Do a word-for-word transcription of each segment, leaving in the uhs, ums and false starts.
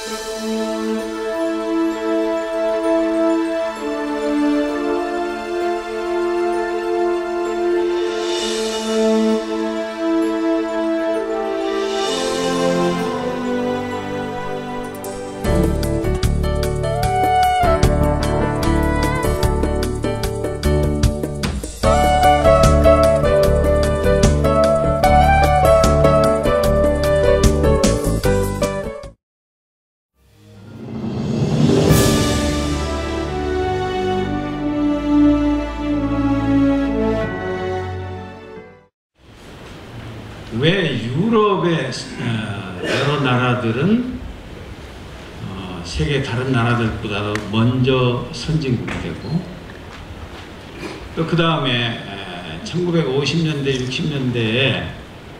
왜 유럽의 여러 나라들은 세계 다른 나라들보다도 먼저 선진국이 되고, 또 그 다음에 천구백오십 년대, 육십 년대에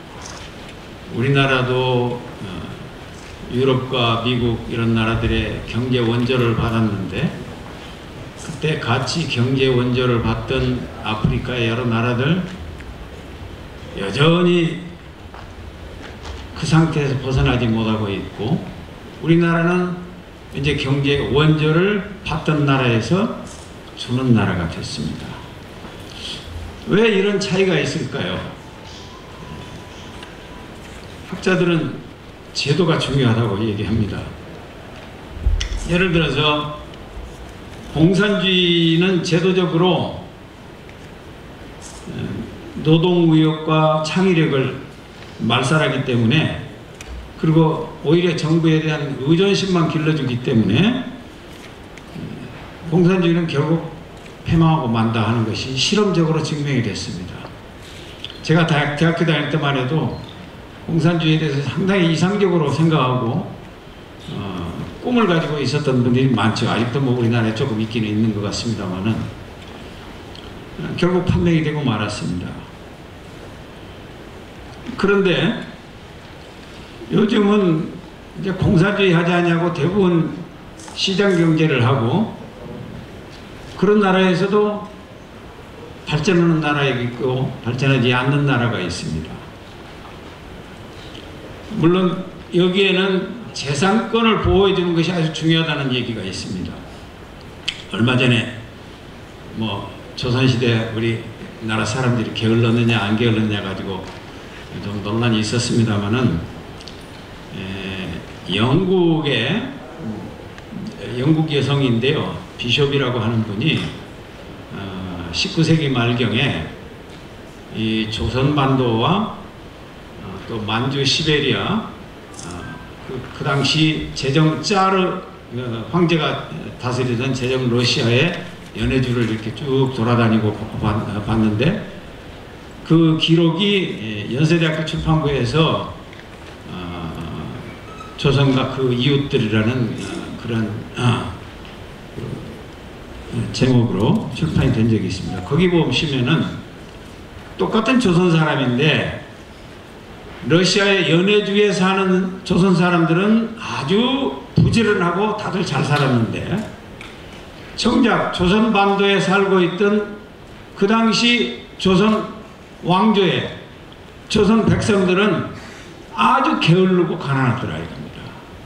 우리나라도 유럽과 미국 이런 나라들의 경제 원조를 받았는데, 그때 같이 경제 원조를 받던 아프리카의 여러 나라들 여전히 그 상태에서 벗어나지 못하고 있고, 우리나라는 이제 경제 원조를 받던 나라에서 주는 나라가 됐습니다. 왜 이런 차이가 있을까요? 학자들은 제도가 중요하다고 얘기합니다. 예를 들어서 공산주의는 제도적으로 노동의욕과 창의력을 말살하기 때문에, 그리고 오히려 정부에 대한 의존심만 길러주기 때문에 공산주의는 결국 패망하고 만다 하는 것이 실험적으로 증명이 됐습니다. 제가 대학, 대학교 다닐 때만 해도 공산주의에 대해서 상당히 이상적으로 생각하고 어, 꿈을 가지고 있었던 분들이 많죠. 아직도 뭐 우리나라에 조금 있기는 있는 것 같습니다만은 어, 결국 판명이 되고 말았습니다. 그런데 요즘은 이제 공산주의 하지 않냐고 대부분 시장 경제를 하고, 그런 나라에서도 발전하는 나라가 있고 발전하지 않는 나라가 있습니다. 물론 여기에는 재산권을 보호해주는 것이 아주 중요하다는 얘기가 있습니다. 얼마 전에 뭐 조선시대 우리 나라 사람들이 게을렀느냐 안 게을렀느냐 가지고 좀 논란이 있었습니다만은, 영국의 영국 여성인데요, 비숍이라고 하는 분이 어, 십구 세기 말경에 이 조선반도와 어, 또 만주 시베리아, 어, 그, 그 당시 제정 짜르 어, 황제가 다스리던 제정 러시아의 연해주를 이렇게 쭉 돌아다니고 봤는데, 그 기록이 연세대학교 출판부에서 어, 조선과 그 이웃들이라는 어, 그런 어, 그 제목으로 출판이 된 적이 있습니다. 거기 보시면은 똑같은 조선 사람인데 러시아의 연해주에 사는 조선 사람들은 아주 부지런하고 다들 잘 살았는데, 정작 조선 반도에 살고 있던 그 당시 조선 왕조의 조선 백성들은 아주 게으르고 가난하더라 이겁니다.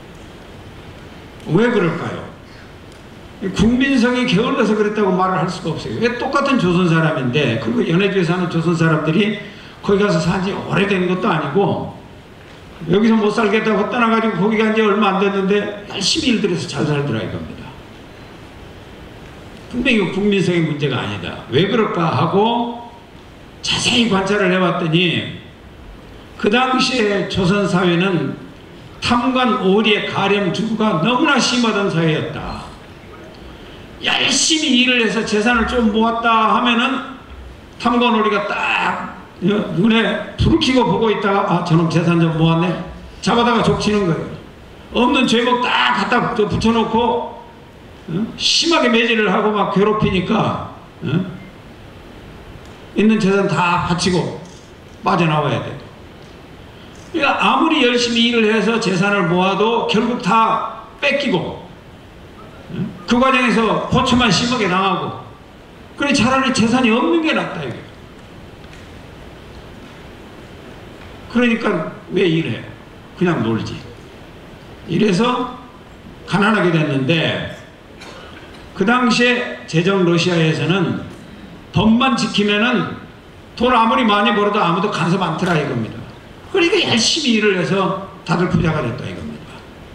왜 그럴까요? 국민성이 게을러서 그랬다고 말을 할 수가 없어요. 왜 똑같은 조선 사람인데, 그리고 연해주에 사는 조선 사람들이 거기 가서 산지 오래된 것도 아니고 여기서 못 살겠다고 떠나가지고 거기 간 지 얼마 안 됐는데 열심히 일들 해서 잘 살더라 이겁니다. 분명히 국민성의 문제가 아니다. 왜 그럴까 하고 자세히 관찰을 해봤더니, 그 당시에 조선 사회는 탐관 오리의 가렴 주구가 너무나 심하던 사회였다. 열심히 일을 해서 재산을 좀 모았다 하면은 탐관 오리가 딱 눈에 불을 켜고 보고 있다가, 아 저놈 재산 좀 모았네, 잡아다가 족치는 거예요. 없는 죄목 딱 갖다 붙여놓고 어? 심하게 매질을 하고 막 괴롭히니까 어? 있는 재산 다 바치고 빠져나와야 돼. 그러니까 아무리 열심히 일을 해서 재산을 모아도 결국 다 뺏기고 그 과정에서 고초만 심하게 당하고, 그래 차라리 재산이 없는 게 낫다 이게. 그러니까 왜 일해? 그냥 놀지. 이래서 가난하게 됐는데 그 당시에 제정 러시아에서는 법만 지키면은 돈 아무리 많이 벌어도 아무도 간섭 않더라 이겁니다. 그러니까 열심히 일을 해서 다들 부자가 됐다 이겁니다.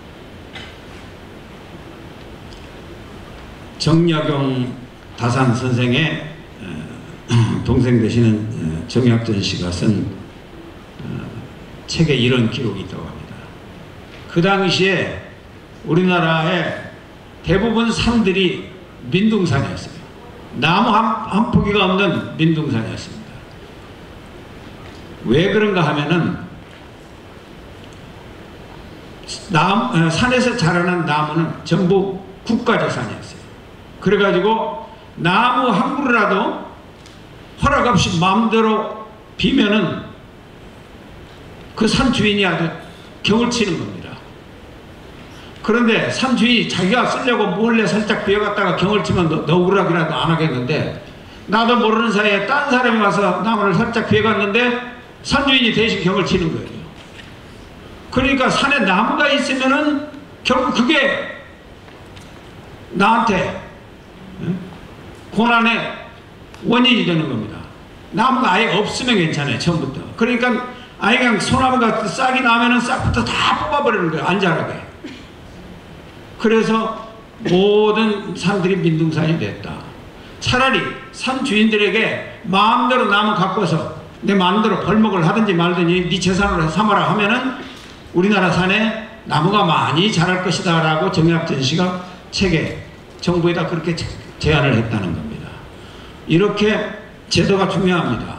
정약용 다산 선생의 동생 되시는 정약전 씨가 쓴 책에 이런 기록이 있다고 합니다. 그 당시에 우리나라의 대부분 산들이 민둥산이었어요. 나무 한, 한 포기가 없는 민둥산이었습니다. 왜 그런가 하면은 남, 산에서 자라는 나무는 전부 국가재산이었어요. 그래가지고 나무 한 그루라도 허락 없이 마음대로 비면은 그 산 주인이 아주 경을 치는 겁니다. 그런데 산 주인이 자기가 쓰려고 몰래 살짝 비워갔다가 경을 치면 너그락이라도 안 하겠는데, 나도 모르는 사이에 딴 사람이 와서 나무를 살짝 비워갔는데 산 주인이 대신 경을 치는 거예요. 그러니까 산에 나무가 있으면은 결국 그게 나한테 고난의 원인이 되는 겁니다. 나무가 아예 없으면 괜찮아요, 처음부터. 그러니까 아예 그냥 소나무가 싹이 나면은 싹부터 다 뽑아버리는 거예요, 안 자라게. 그래서 모든 산들이 민둥산이 됐다. 차라리 산 주인들에게 마음대로 나무 갖고서 내 마음대로 벌목을 하든지 말든지 네 재산으로 삼아라 하면은 우리나라 산에 나무가 많이 자랄 것이다 라고 정약전 씨가 책에 정부에다 그렇게 제안을 했다는 겁니다. 이렇게 제도가 중요합니다.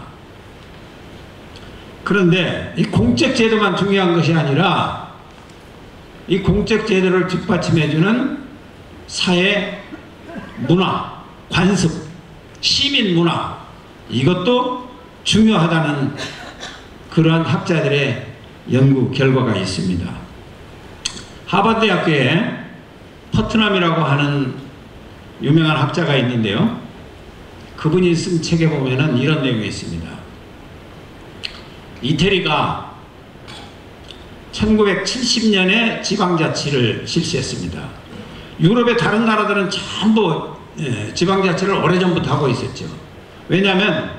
그런데 이 공적 제도만 중요한 것이 아니라 이 공적 제도를 뒷받침해주는 사회 문화, 관습, 시민 문화, 이것도 중요하다는 그러한 학자들의 연구 결과가 있습니다. 하버드대학교에 퍼트남이라고 하는 유명한 학자가 있는데요. 그분이 쓴 책에 보면은 이런 내용이 있습니다. 이태리가 천구백칠십 년에 지방자치를 실시했습니다. 유럽의 다른 나라들은 전부 지방자치를 오래전부터 하고 있었죠. 왜냐하면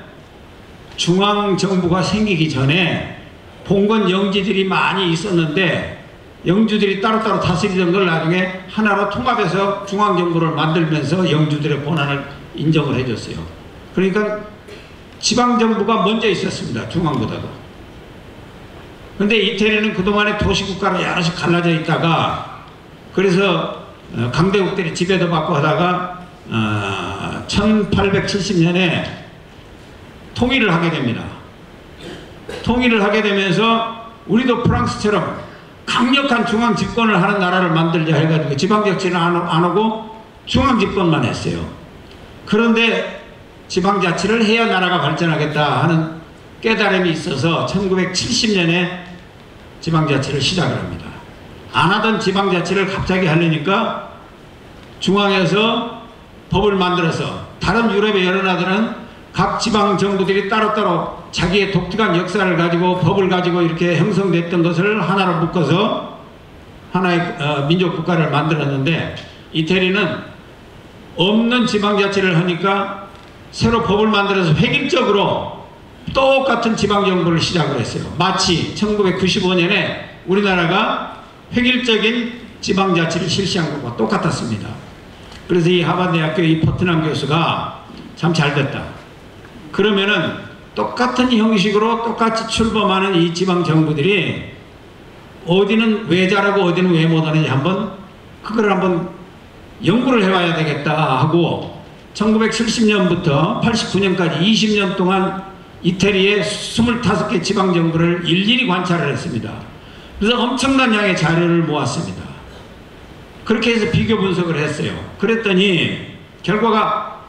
중앙정부가 생기기 전에 봉건 영지들이 많이 있었는데 영주들이 따로따로 다스리던 걸 나중에 하나로 통합해서 중앙정부를 만들면서 영주들의 권한을 인정을 해줬어요. 그러니까 지방정부가 먼저 있었습니다. 중앙보다도. 근데 이태리는 그동안에 도시국가로 여럿이 갈라져 있다가, 그래서 강대국들이 지배도 받고 하다가 어, 천팔백칠십 년에 통일을 하게 됩니다. 통일을 하게 되면서 우리도 프랑스처럼 강력한 중앙 집권을 하는 나라를 만들자 해가지고 지방자치는 안, 안 하고 중앙 집권만 했어요. 그런데 지방자치를 해야 나라가 발전하겠다 하는 깨달음이 있어서 천구백칠십 년에 지방자치를 시작을 합니다. 안 하던 지방자치를 갑자기 하려니까 중앙에서 법을 만들어서, 다른 유럽의 여러 나라들은 각 지방 정부들이 따로따로 자기의 독특한 역사를 가지고 법을 가지고 이렇게 형성됐던 것을 하나로 묶어서 하나의 어, 민족 국가를 만들었는데, 이태리는 없는 지방자치를 하니까 새로 법을 만들어서 획일적으로 똑같은 지방정부를 시작을 했어요. 마치 천구백구십오 년에 우리나라가 획일적인 지방자치를 실시한 것과 똑같았습니다. 그래서 이 하버드대학교 이 퍼트남 교수가 참 잘됐다. 그러면은 똑같은 형식으로 똑같이 출범하는 이 지방정부들이 어디는 왜 잘하고 어디는 왜 못하는지 한번 그걸 한번 연구를 해봐야 되겠다 하고 천구백칠십 년부터 팔십구 년까지 이십 년 동안 이태리의 스물다섯 개 지방정부를 일일이 관찰을 했습니다. 그래서 엄청난 양의 자료를 모았습니다. 그렇게 해서 비교 분석을 했어요. 그랬더니 결과가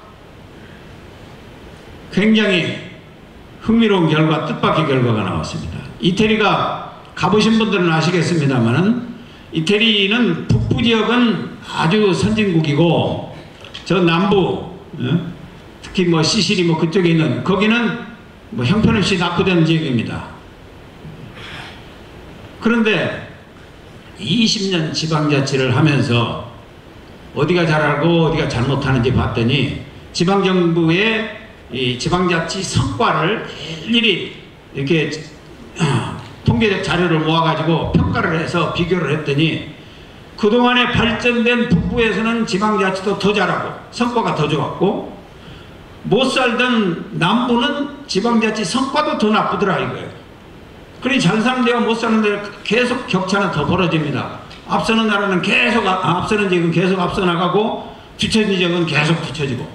굉장히 흥미로운 결과, 뜻밖의 결과가 나왔습니다. 이태리가 가보신 분들은 아시겠습니다만, 이태리는 북부 지역은 아주 선진국이고, 저 남부, 특히 뭐 시시리 뭐 그쪽에 있는, 거기는 뭐 형편없이 낙후된 지역입니다. 그런데 이십 년 지방자치를 하면서 어디가 잘하고 어디가 잘못하는지 봤더니 지방정부의 이 지방자치 성과를 일일이 이렇게 통계적 자료를 모아가지고 평가를 해서 비교를 했더니 그동안에 발전된 북부에서는 지방자치도 더 잘하고 성과가 더 좋았고 못 살던 남부는 지방자치 성과도 더 나쁘더라 이거예요. 그러니 잘 사는 데와 못 사는 데 계속 격차는 더 벌어집니다. 앞서는 나라는 계속 아, 앞서는 지역은 계속 앞서 나가고 뒤처진 지역은 계속 뒤처지고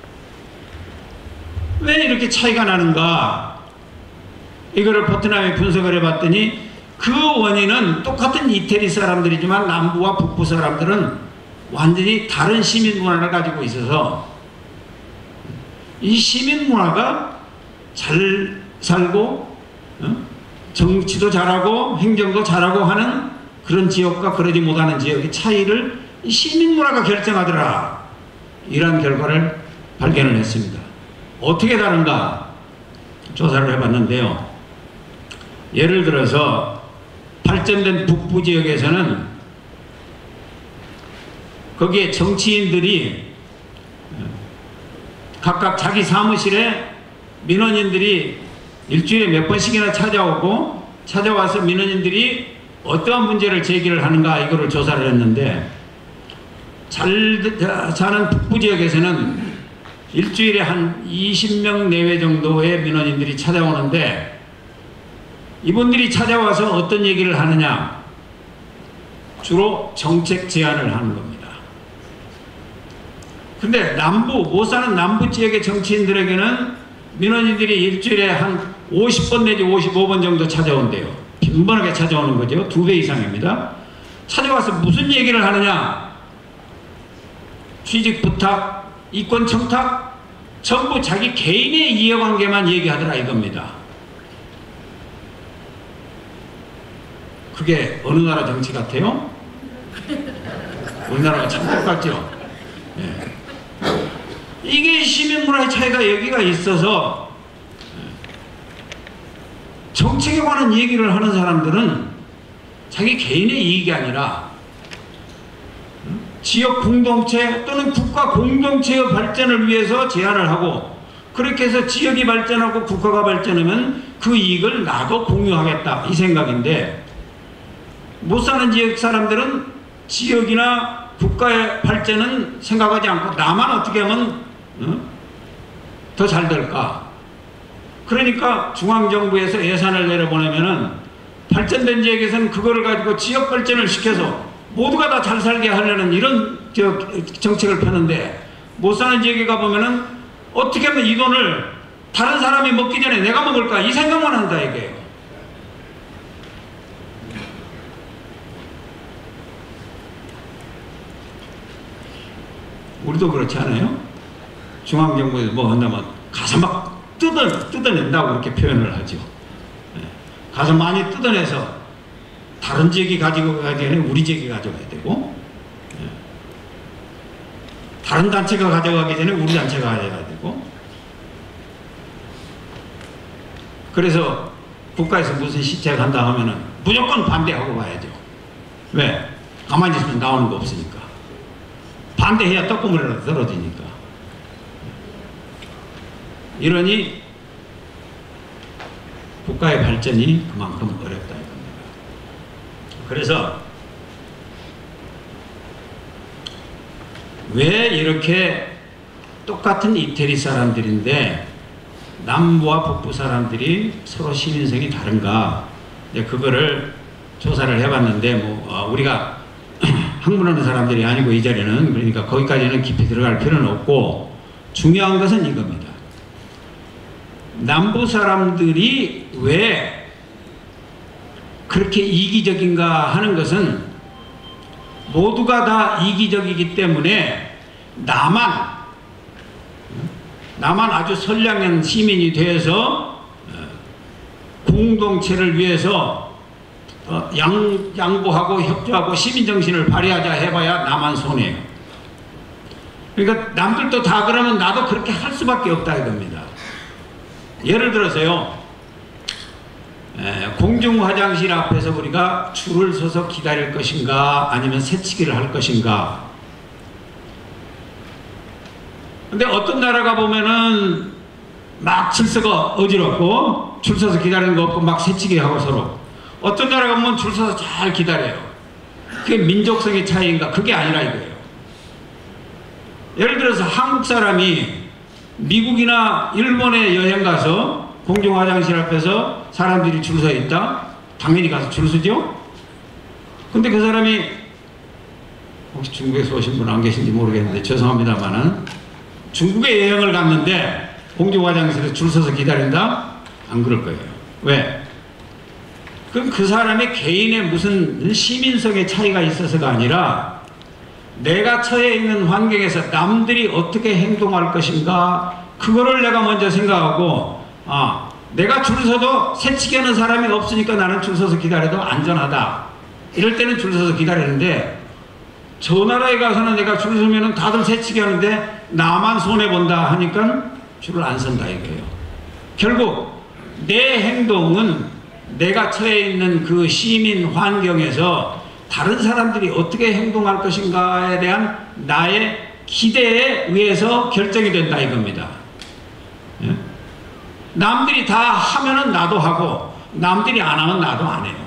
왜 이렇게 차이가 나는가? 이거를 포트남이 분석을 해봤더니 그 원인은 똑같은 이태리 사람들이지만 남부와 북부 사람들은 완전히 다른 시민 문화를 가지고 있어서 이 시민 문화가 잘 살고 정치도 잘하고 행정도 잘하고 하는 그런 지역과 그러지 못하는 지역의 차이를 이 시민 문화가 결정하더라. 이러한 결과를 발견을 했습니다. 어떻게 다른가 조사를 해봤는데요. 예를 들어서 발전된 북부 지역에서는 거기에 정치인들이 각각 자기 사무실에 민원인들이 일주일에 몇 번씩이나 찾아오고 찾아와서 민원인들이 어떠한 문제를 제기를 하는가 이거를 조사를 했는데 잘 사는 북부 지역에서는 일주일에 한 이십 명 내외 정도의 민원인들이 찾아오는데 이분들이 찾아와서 어떤 얘기를 하느냐? 주로 정책 제안을 하는 겁니다. 근데 남부, 못 사는 남부 지역의 정치인들에게는 민원인들이 일주일에 한 오십 번 내지 오십오 번 정도 찾아온대요. 빈번하게 찾아오는 거죠. 두 배 이상입니다. 찾아와서 무슨 얘기를 하느냐? 취직 부탁, 이권 청탁, 전부 자기 개인의 이해관계만 얘기하더라 이겁니다. 그게 어느 나라 정치 같아요? 우리나라가 참 똑같죠? 예. 이게 시민문화의 차이가 여기가 있어서 정책에 관한 얘기를 하는 사람들은 자기 개인의 이익이 아니라 지역 공동체 또는 국가 공동체의 발전을 위해서 제안을 하고 그렇게 해서 지역이 발전하고 국가가 발전하면 그 이익을 나도 공유하겠다 이 생각인데 못 사는 지역 사람들은 지역이나 국가의 발전은 생각하지 않고 나만 어떻게 하면 어? 더 잘 될까? 그러니까 중앙정부에서 예산을 내려보내면은 발전된 지역에서는 그거를 가지고 지역 발전을 시켜서 모두가 다 잘 살게 하려는 이런 저 정책을 펴는데 못 사는 지역에 가보면은 어떻게 하면 이 돈을 다른 사람이 먹기 전에 내가 먹을까 이 생각만 한다 이게요. 우리도 그렇지 않아요? 중앙정부에서 뭐 한다면 가서 막 뜯어, 뜯어낸다고 그렇게 표현을 하죠. 가서 많이 뜯어내서 다른 지역이 가지고 가기 전에 우리 지역이 가져가야 되고 다른 단체가 가져가기 전에 우리 단체가 가져가야 되고 그래서 국가에서 무슨 시책 한다 하면은 무조건 반대하고 가야죠. 왜? 가만히 있으면 나오는 거 없으니까. 반대해야 떡고물이라도 떨어지니까. 이러니 국가의 발전이 그만큼 어렵다 이겁니다. 그래서 왜 이렇게 똑같은 이태리 사람들인데 남부와 북부 사람들이 서로 시민성이 다른가? 이제 그거를 조사를 해봤는데 뭐 우리가 학문하는 사람들이 아니고 이 자리는 그러니까 거기까지는 깊이 들어갈 필요는 없고 중요한 것은 이겁니다. 남부 사람들이 왜 그렇게 이기적인가 하는 것은 모두가 다 이기적이기 때문에 나만 나만 아주 선량한 시민이 되어서 공동체를 위해서 양, 양보하고 협조하고 시민정신을 발휘하자 해봐야 나만 손해요. 그러니까 남들도 다 그러면 나도 그렇게 할 수밖에 없다 이겁니다. 예를 들어서요. 에, 공중 화장실 앞에서 우리가 줄을 서서 기다릴 것인가 아니면 새치기를 할 것인가. 근데 어떤 나라가 보면은 막 질서가 어지럽고 줄 서서 기다리는 거 없고 막 새치기 하고 서로, 어떤 나라가 보면 줄 서서 잘 기다려요. 그게 민족성의 차이인가? 그게 아니라 이거예요. 예를 들어서 한국 사람이 미국이나 일본에 여행 가서 공중 화장실 앞에서 사람들이 줄 서 있다? 당연히 가서 줄 서죠? 근데 그 사람이, 혹시 중국에서 오신 분 안 계신지 모르겠는데 죄송합니다만은, 중국에 여행을 갔는데 공중 화장실에서 줄 서서 기다린다? 안 그럴 거예요. 왜? 그럼 그 사람이 개인의 무슨 시민성의 차이가 있어서가 아니라 내가 처해 있는 환경에서 남들이 어떻게 행동할 것인가, 그거를 내가 먼저 생각하고, 아, 내가 줄 서도 새치기 하는 사람이 없으니까 나는 줄 서서 기다려도 안전하다. 이럴 때는 줄 서서 기다리는데, 저 나라에 가서는 내가 줄 서면은 다들 새치기 하는데 나만 손해본다 하니까 줄을 안 선다 이거예요. 결국 내 행동은 내가 처해 있는 그 시민 환경에서 다른 사람들이 어떻게 행동할 것인가에 대한 나의 기대에 의해서 결정이 된다 이겁니다. 예? 남들이 다 하면은 나도 하고 남들이 안 하면 나도 안 해요.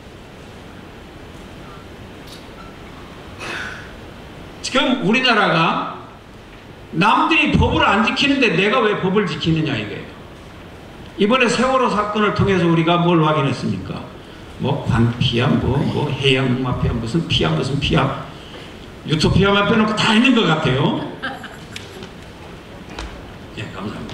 지금 우리나라가 남들이 법을 안 지키는데 내가 왜 법을 지키느냐 이거예요. 이번에 세월호 사건을 통해서 우리가 뭘 확인했습니까? 뭐 관피야, 뭐, 뭐 해양마피아, 무슨 피야, 무슨 피야, 유토피아만 빼놓고 다 있는 것 같아요. 예, 감사합니다.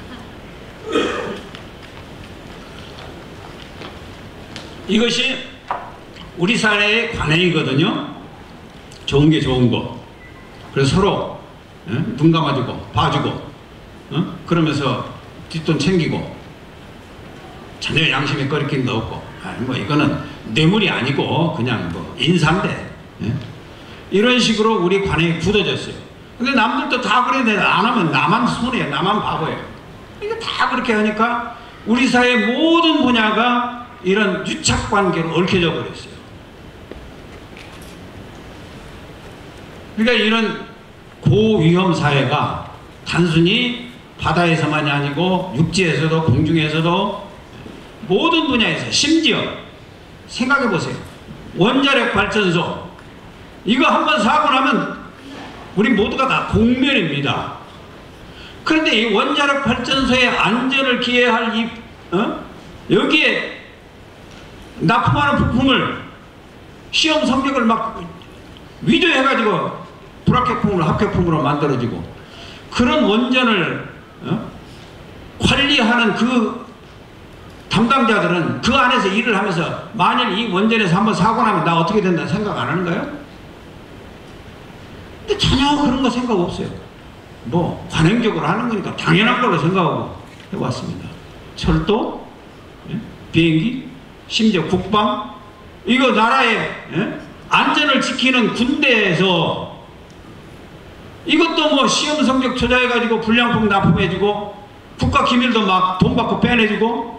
이것이 우리 사회의 관행이거든요. 좋은 게 좋은 거. 그래서 서로 예? 눈 감아주고 봐주고 어? 그러면서 뒷돈 챙기고 전혀 양심에 꺼리끼는 거 없고, 아니 뭐 이거는 뇌물이 아니고 그냥 뭐 인사인데 예? 이런 식으로 우리 관행이 굳어졌어요. 근데 남들도 다 그래. 안 하면 나만 손해야, 나만 바보예요. 이거 다 그렇게 하니까 우리 사회 모든 분야가 이런 유착관계로 얽혀져 버렸어요. 그러니까 이런 고위험 사회가 단순히 바다에서만이 아니고 육지에서도 공중에서도 모든 분야에서, 심지어 생각해 보세요. 원자력 발전소 이거 한번 사고 나면 우리 모두가 다 공멸입니다. 그런데 이 원자력 발전소의 안전을 기해할 이 어? 여기에 납품하는 부품을 시험 성적을 막 위조해가지고 불합격품으로 합격품으로 만들어지고, 그런 원전을 어? 관리하는 그 담당자들은 그 안에서 일을 하면서 만일 이 원전에서 한번 사고 나면 나 어떻게 된다 생각 안 하는가요? 근데 전혀 그런 거 생각 없어요. 뭐 관행적으로 하는 거니까 당연한 걸로 생각하고 해왔습니다. 철도, 예? 비행기, 심지어 국방, 이거 나라의 예? 안전을 지키는 군대에서 이것도 뭐 시험 성적 조작해가지고 불량품 납품해주고 국가 기밀도 막 돈 받고 빼내주고,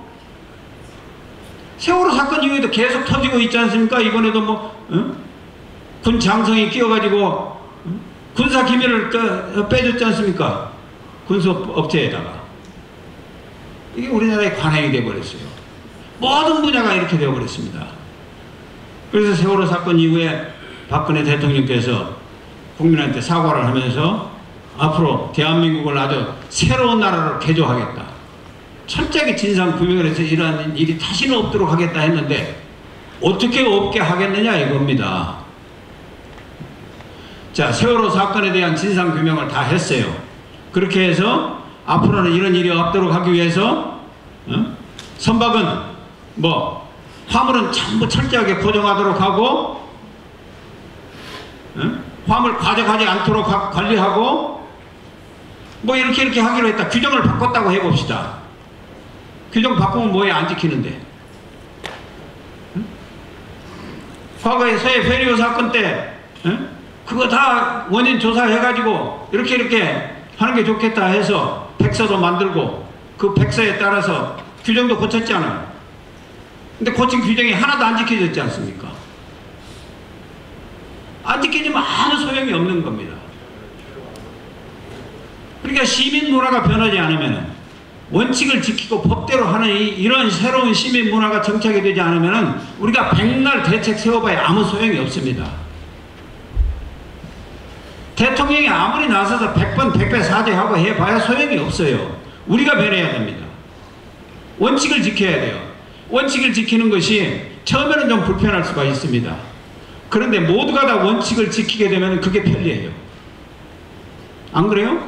세월호 사건 이후에도 계속 터지고 있지 않습니까? 이번에도 뭐 어? 군 장성이 끼어가지고 어? 군사 기밀을 그, 빼줬지 않습니까? 군수업체에다가. 이게 우리나라의 관행이 되어버렸어요. 모든 분야가 이렇게 되어버렸습니다. 그래서 세월호 사건 이후에 박근혜 대통령께서 국민한테 사과를 하면서 앞으로 대한민국을 아주 새로운 나라로 개조하겠다, 철저하게 진상규명을 해서 이러한 일이 다시는 없도록 하겠다 했는데 어떻게 없게 하겠느냐 이겁니다. 자, 세월호 사건에 대한 진상규명을 다 했어요. 그렇게 해서 앞으로는 이런 일이 없도록 하기 위해서 어? 선박은 뭐 화물은 전부 철저하게 고정하도록 하고 어? 화물 가져가지 않도록 하, 관리하고 뭐 이렇게 이렇게 하기로 했다. 규정을 바꿨다고 해봅시다. 규정 바꾸면 뭐에 안 지키는데. 응? 과거에 서해 페리오 사건 때 응? 그거 다 원인 조사해가지고 이렇게 이렇게 하는 게 좋겠다 해서 백서도 만들고 그 백서에 따라서 규정도 고쳤잖아요. 근데 고층 규정이 하나도 안 지켜졌지 않습니까? 안 지켜지면 아무 소용이 없는 겁니다. 그러니까 시민 문화가 변하지 않으면, 원칙을 지키고 법대로 하는 이, 이런 새로운 시민 문화가 정착이 되지 않으면 우리가 백날 대책 세워봐야 아무 소용이 없습니다. 대통령이 아무리 나서서 백 번 백 배 사죄하고 해봐야 소용이 없어요. 우리가 변해야 됩니다. 원칙을 지켜야 돼요. 원칙을 지키는 것이 처음에는 좀 불편할 수가 있습니다. 그런데 모두가 다 원칙을 지키게 되면 그게 편리해요. 안 그래요?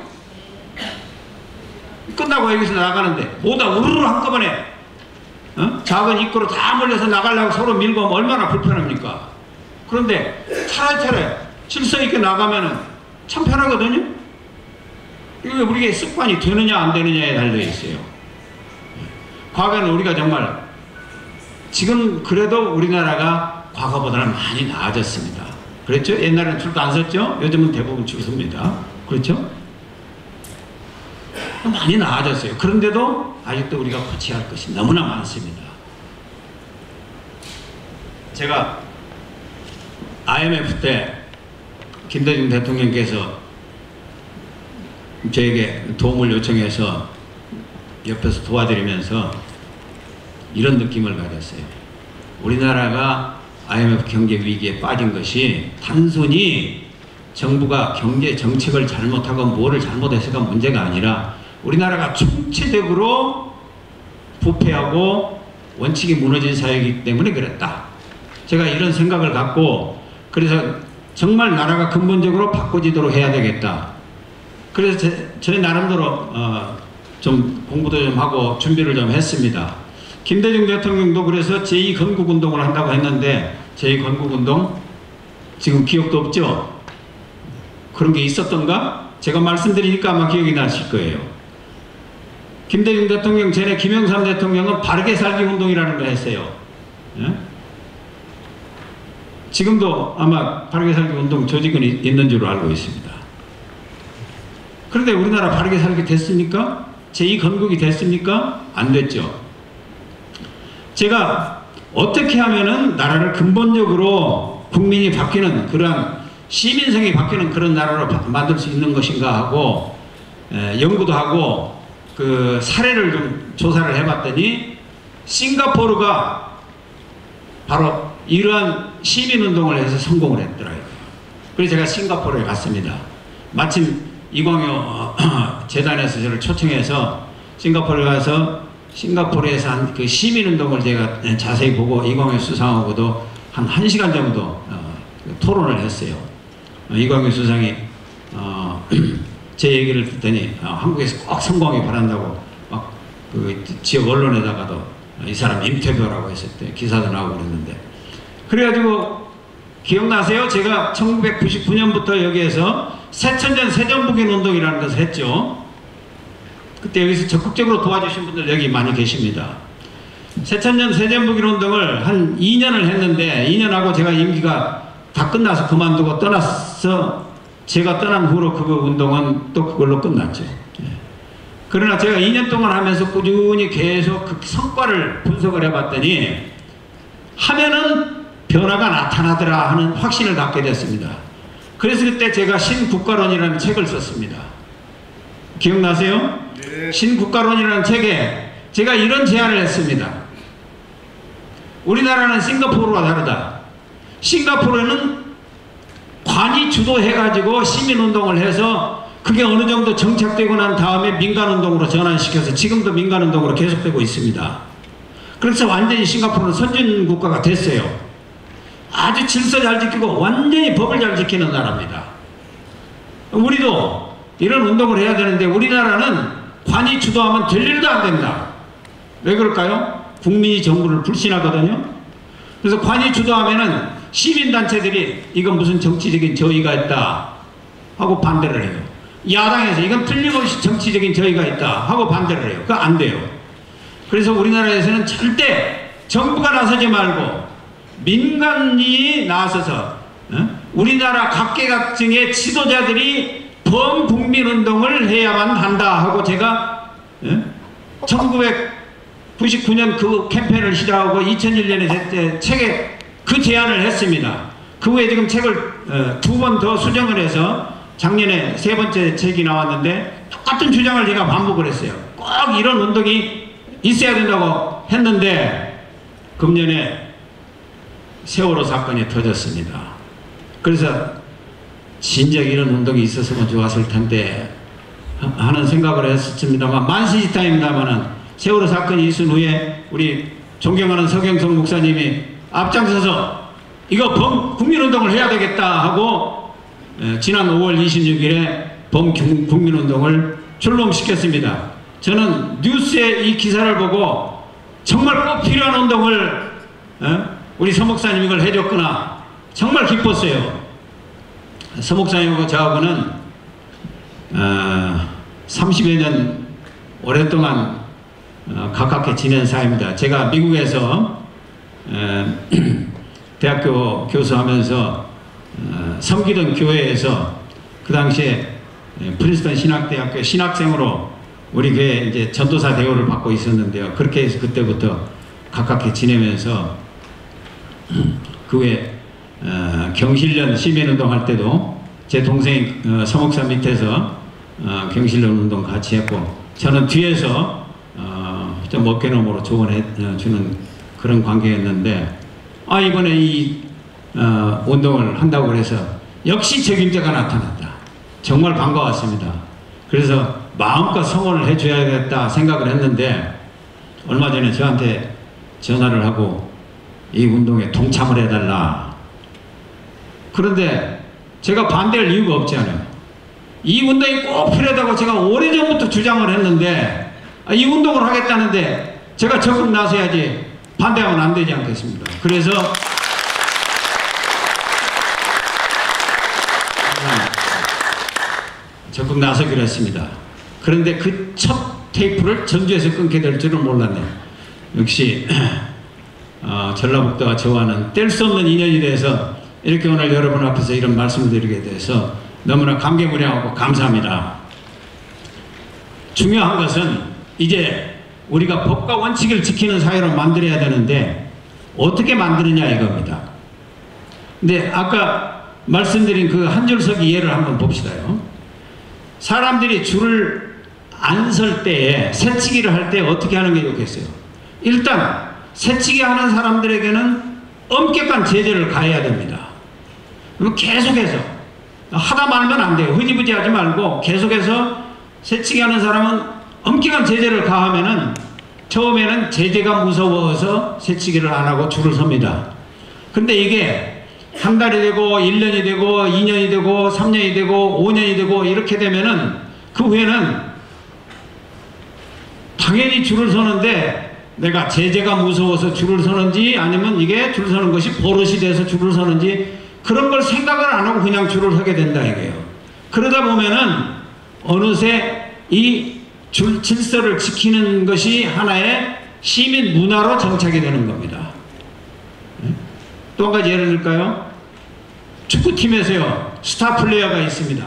끝나고 여기서 나가는데 모두 우르르 한꺼번에 어? 작은 입구로 다 몰려서 나가려고 서로 밀고 하면 얼마나 불편합니까? 그런데 차례차례 질서 있게 나가면은 참 편하거든요. 이게 우리의 습관이 되느냐 안 되느냐에 달려있어요. 과거에는 우리가 정말, 지금 그래도 우리나라가 과거보다는 많이 나아졌습니다. 그렇죠? 옛날에는 줄도 안 섰죠? 요즘은 대부분 줄 섭니다. 그렇죠? 많이 나아졌어요. 그런데도 아직도 우리가 고쳐야 할 것이 너무나 많습니다. 제가 아이엠에프 때 김대중 대통령께서 저에게 도움을 요청해서 옆에서 도와드리면서 이런 느낌을 가졌어요. 우리나라가 아이엠에프 경제 위기에 빠진 것이 단순히 정부가 경제 정책을 잘못하고 뭐를 잘못해서가 문제가 아니라 우리나라가 총체적으로 부패하고 원칙이 무너진 사회이기 때문에 그랬다. 제가 이런 생각을 갖고, 그래서 정말 나라가 근본적으로 바꿔지도록 해야 되겠다. 그래서 제, 저희 나름대로 어, 좀 공부도 좀 하고 준비를 좀 했습니다. 김대중 대통령도 그래서 제이 건국운동을 한다고 했는데, 제이 건국운동 지금 기억도 없죠? 그런 게 있었던가? 제가 말씀드리니까 아마 기억이 나실 거예요. 김대중 대통령 전에 김영삼 대통령은 바르게 살기 운동이라는 걸 했어요. 예? 지금도 아마 바르게 살기 운동 조직은 있는 줄로 알고 있습니다. 그런데 우리나라 바르게 살기 됐습니까? 제이 건국이 됐습니까? 안 됐죠. 제가 어떻게 하면은 나라를 근본적으로 국민이 바뀌는, 그러한 시민성이 바뀌는 그런 나라로 만들 수 있는 것인가 하고 에, 연구도 하고 그 사례를 좀 조사를 해봤더니 싱가포르가 바로 이러한 시민운동을 해서 성공을 했더라고요. 그래서 제가 싱가포르에 갔습니다. 마침 이광효 재단에서 저를 초청해서 싱가포르에 가서 싱가포르에서 한 그 시민운동을 제가 자세히 보고 이광효 수상하고도 한 한 시간 정도 어, 토론을 했어요. 어, 이광효 수상이 어, 제 얘기를 듣더니 어, 한국에서 꼭 성공하기 바란다고 막 그 지역 언론에다가도 이 사람 인터뷰라고 했을 때 기사도 나오고 그랬는데, 그래가지고 기억나세요? 제가 천구백구십구 년부터 여기에서 새천년 새전북인 운동이라는 것을 했죠. 그때 여기서 적극적으로 도와주신 분들 여기 많이 계십니다. 새천년 새전북인 운동을 한 이 년을 했는데, 이 년 하고 제가 임기가 다 끝나서 그만두고 떠났어. 제가 떠난 후로 그 운동은 또 그걸로 끝났죠. 그러나 제가 이 년 동안 하면서 꾸준히 계속 그 성과를 분석을 해봤더니 하면은 변화가 나타나더라 하는 확신을 갖게 됐습니다. 그래서 그때 제가 신국가론이라는 책을 썼습니다. 기억나세요? 네. 신국가론이라는 책에 제가 이런 제안을 했습니다. 우리나라는 싱가포르와 다르다. 싱가포르는 관이 주도해가지고 시민운동을 해서 그게 어느 정도 정착되고 난 다음에 민간운동으로 전환시켜서 지금도 민간운동으로 계속되고 있습니다. 그래서 완전히 싱가포르는 선진국가가 됐어요. 아주 질서 잘 지키고 완전히 법을 잘 지키는 나라입니다. 우리도 이런 운동을 해야 되는데 우리나라는 관이 주도하면 될 일도 안 된다. 왜 그럴까요? 국민이 정부를 불신하거든요. 그래서 관이 주도하면은 시민단체들이 이건 무슨 정치적인 저의가 있다 하고 반대를 해요. 야당에서 이건 틀림없이 정치적인 저의가 있다 하고 반대를 해요. 그거 안 돼요. 그래서 우리나라에서는 절대 정부가 나서지 말고 민간이 나서서 어? 우리나라 각계각층의 지도자들이 범국민운동을 해야만 한다 하고 제가 어? 천구백구십구 구십구 년 그 캠페인을 시작하고 이천일 년에 책에 그 제안을 했습니다. 그 후에 지금 책을 두 번 더 수정을 해서 작년에 세 번째 책이 나왔는데 똑같은 주장을 제가 반복을 했어요. 꼭 이런 운동이 있어야 된다고 했는데 금년에 세월호 사건이 터졌습니다. 그래서 진작 이런 운동이 있었으면 좋았을 텐데 하는 생각을 했었습니다만 만시지탄입니다만은 세월호 사건이 있은 후에 우리 존경하는 서경석 목사님이 앞장서서 이거 범 국민운동을 해야 되겠다 하고 지난 오월 이십육일에 범 국민운동을 출범시켰습니다. 저는 뉴스에 이 기사를 보고 정말 꼭 필요한 운동을 우리 서 목사님 이걸 해줬구나 정말 기뻤어요. 서 목사님하고 저하고는 어, 삼십여 년 오랫동안 어, 가깝게 지낸 사이입니다. 제가 미국에서 어, 대학교 교수하면서 어, 섬기던 교회에서 그 당시에 프린스턴 신학대학교 신학생으로 우리 교회 이제 전도사 대우를 받고 있었는데요. 그렇게 해서 그때부터 가깝게 지내면서 그 후에 어, 경실련 시민운동 할 때도 제 동생이 어, 서목사 밑에서 어, 경실련 운동 같이 했고 저는 뒤에서 어, 좀 어깨너머로 조언해 주는 그런 관계였는데 아 이번에 이 어, 운동을 한다고 그래서 역시 책임자가 나타났다. 정말 반가웠습니다. 그래서 마음껏 성원을 해줘야겠다 생각을 했는데 얼마 전에 저한테 전화를 하고 이 운동에 동참을 해달라. 그런데 제가 반대할 이유가 없잖아요. 이 운동이 꼭 필요하다고 제가 오래전부터 주장을 했는데 아, 이 운동을 하겠다는데 제가 적극 나서야지 반대하면 안 되지 않겠습니까? 그래서 적극 나서기로 했습니다. 그런데 그 첫 테이프를 전주에서 끊게 될 줄은 몰랐네요. 역시 어, 전라북도와 저와는 뗄 수 없는 인연이 돼서 이렇게 오늘 여러분 앞에서 이런 말씀을 드리게 돼서 너무나 감개무량하고 감사합니다. 중요한 것은 이제 우리가 법과 원칙을 지키는 사회로 만들어야 되는데 어떻게 만드느냐 이겁니다. 근데 아까 말씀드린 그 한 줄서기 예를 한번 봅시다요. 사람들이 줄을 안 설 때에 새치기를 할 때 어떻게 하는 게 좋겠어요? 일단 새치기 하는 사람들에게는 엄격한 제재를 가해야 됩니다. 그럼 계속해서 하다 말면 안 돼요. 흐지부지 하지 말고 계속해서 새치기 하는 사람은 엄격한 제재를 가하면은 처음에는 제재가 무서워서 새치기를 안 하고 줄을 섭니다. 근데 이게 한 달이 되고 일 년이 되고 이 년이 되고 삼 년이 되고 오 년이 되고 이렇게 되면은 그 후에는 당연히 줄을 서는데 내가 제재가 무서워서 줄을 서는지 아니면 이게 줄 서는 것이 버릇이 돼서 줄을 서는지 그런 걸 생각을 안 하고 그냥 줄을 서게 된다 이거예요. 그러다 보면은 어느새 이 줄 질서를 지키는 것이 하나의 시민 문화로 정착이 되는 겁니다. 또 한 가지 예를 들까요? 축구팀에서요 스타 플레이어가 있습니다.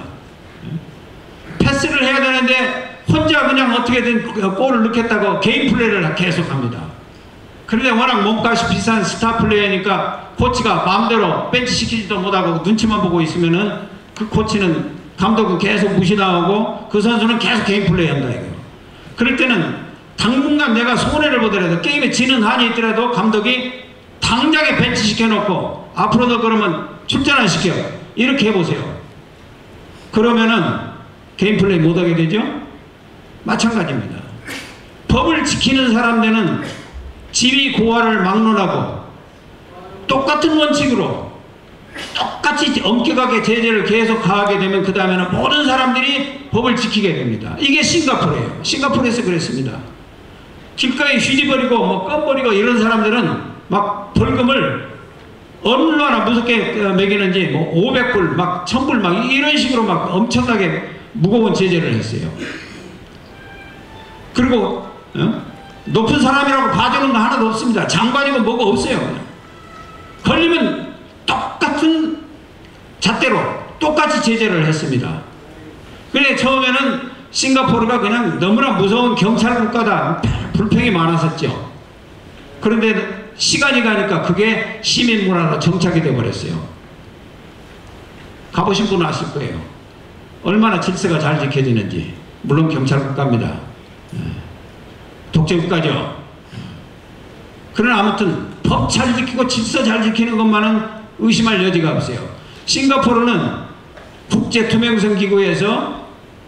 패스를 해야 되는데 혼자 그냥 어떻게든 골을 넣겠다고 개인 플레이를 계속합니다. 그런데 워낙 몸값이 비싼 스타 플레이어니까 코치가 마음대로 벤치 시키지도 못하고 눈치만 보고 있으면은 그 코치는 감독은 계속 무시당하고 그 선수는 계속 개인 플레이 한다 이거예요. 그럴 때는 당분간 내가 손해를 보더라도 게임에 지는 한이 있더라도 감독이 당장에 벤치 시켜놓고 앞으로 너 그러면 출전 안 시켜 이렇게 해보세요. 그러면은 개인 플레이 못하게 되죠? 마찬가지입니다. 법을 지키는 사람들은 지위 고하를 막론하고 똑같은 원칙으로 똑같이 엄격하게 제재를 계속 가하게 되면 그 다음에는 모든 사람들이 법을 지키게 됩니다. 이게 싱가포르예요. 싱가포르에서 그랬습니다. 길가에 휘지버리고 뭐 껌버리고 이런 사람들은 막 벌금을 얼마나 무섭게 매기는지 뭐 오백 불 막 천 불 막 이런 식으로 막 엄청나게 무거운 제재를 했어요. 그리고 어? 높은 사람이라고 봐주는 거 하나도 없습니다. 장관이고 뭐가 없어요. 그냥. 걸리면 똑같은 잣대로 똑같이 제재를 했습니다. 그래 처음에는 싱가포르가 그냥 너무나 무서운 경찰 국가다, 불평이 많았었죠. 그런데 시간이 가니까 그게 시민 문화로 정착이 되어버렸어요. 가보신 분은 아실 거예요. 얼마나 질서가 잘 지켜지는지. 물론 경찰 국가입니다. 독재 국가죠. 그러나 아무튼 법 잘 지키고 질서 잘 지키는 것만은 의심할 여지가 없어요. 싱가포르는 국제투명성기구에서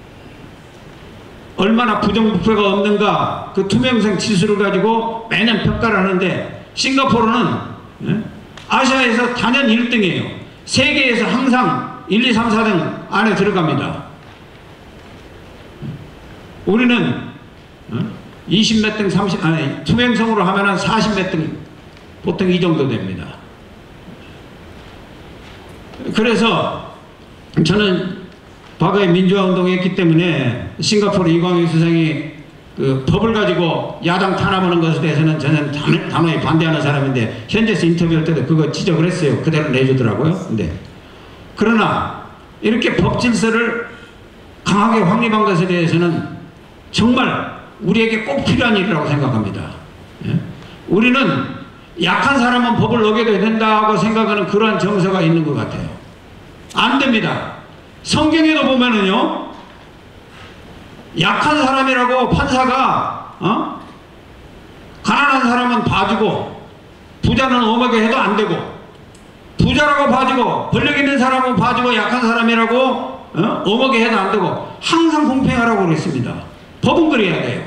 얼마나 부정부패가 없는가 그 투명성 지수를 가지고 매년 평가를 하는데, 싱가포르는 아시아에서 단연 일 등이에요. 세계에서 항상 일, 이, 삼, 사 등 안에 들어갑니다. 우리는 이십 몇 등, 삼십, 아니, 투명성으로 하면은 사십 몇 등, 보통 이 정도 됩니다. 그래서 저는 과거에 민주화운동을 했기 때문에 싱가포르 이광희 수상이 그 법을 가지고 야당 탄압하는 것에 대해서는 저는 단, 단호히 반대하는 사람인데, 현재에서 인터뷰할 때도 그거 지적을 했어요. 그대로 내주더라고요. 근데 그러나 이렇게 법 질서를 강하게 확립한 것에 대해서는 정말 우리에게 꼭 필요한 일이라고 생각합니다. 예? 우리는 약한 사람은 법을 어겨도 된다고 생각하는 그러한 정서가 있는 것 같아요. 안 됩니다. 성경에도 보면은요, 약한 사람이라고 판사가 어? 가난한 사람은 봐주고 부자는 엄하게 해도 안 되고, 부자라고 봐주고 권력 있는 사람은 봐주고 약한 사람이라고 어? 엄하게 해도 안 되고 항상 공평하라고 그랬습니다. 법은 그래야 돼요.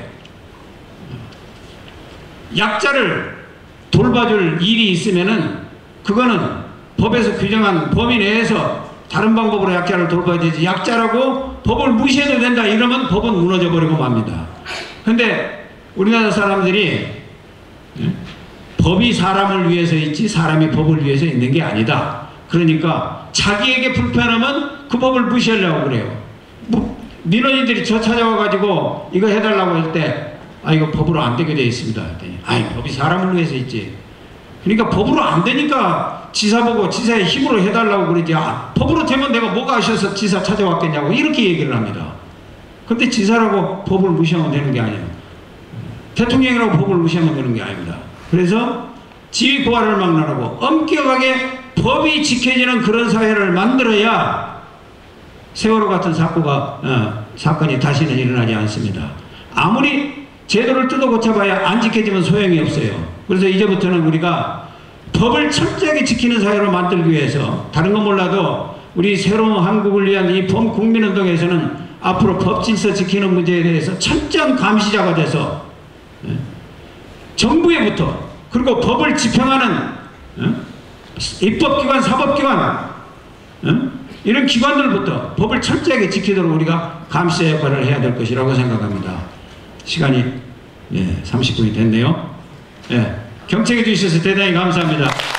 약자를 돌봐줄 일이 있으면은 그거는 법에서 규정한 범위 내에서 다른 방법으로 약자를 돌봐야 되지, 약자라고 법을 무시해도 된다 이러면 법은 무너져 버리고 맙니다. 근데 우리나라 사람들이 법이 사람을 위해서 있지 사람이 법을 위해서 있는 게 아니다. 그러니까 자기에게 불편하면 그 법을 무시하려고 그래요. 뭐 민원인들이 저 찾아와 가지고 이거 해달라고 할 때 아 이거 법으로 안 되게 돼 있습니다. 아이 법이 사람을 위해서 있지. 그러니까 법으로 안 되니까 지사 보고 지사의 힘으로 해달라고 그러지, 아, 법으로 되면 내가 뭐가 하셔서 지사 찾아왔겠냐고 이렇게 얘기를 합니다. 근데 지사라고 법을 무시하면 되는 게 아니에요. 대통령이라고 법을 무시하면 되는 게 아닙니다. 그래서 지위 고하를 막론하고 엄격하게 법이 지켜지는 그런 사회를 만들어야 세월호 같은 사고가, 어, 사건이 다시는 일어나지 않습니다. 아무리 제도를 뜯어 고쳐봐야 안 지켜지면 소용이 없어요. 그래서 이제부터는 우리가 법을 철저하게 지키는 사회로 만들기 위해서, 다른 건 몰라도 우리 새로운 한국을 위한 이 범국민운동에서는 앞으로 법 질서 지키는 문제에 대해서 철저한 감시자가 돼서 정부에부터, 그리고 법을 집행하는 입법기관, 사법기관 이런 기관들부터 법을 철저하게 지키도록 우리가 감시자 역할을 해야 될 것이라고 생각합니다. 시간이 예, 삼십 분이 됐네요. 예, 경청해 주셔서 대단히 감사합니다.